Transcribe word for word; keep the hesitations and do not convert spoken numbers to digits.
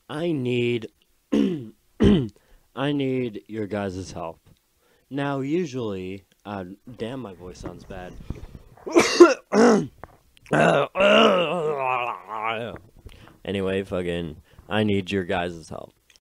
I need I need your guys' help. Now, usually, uh, damn, my voice sounds bad. Anyway, fucking, I need your guys' help.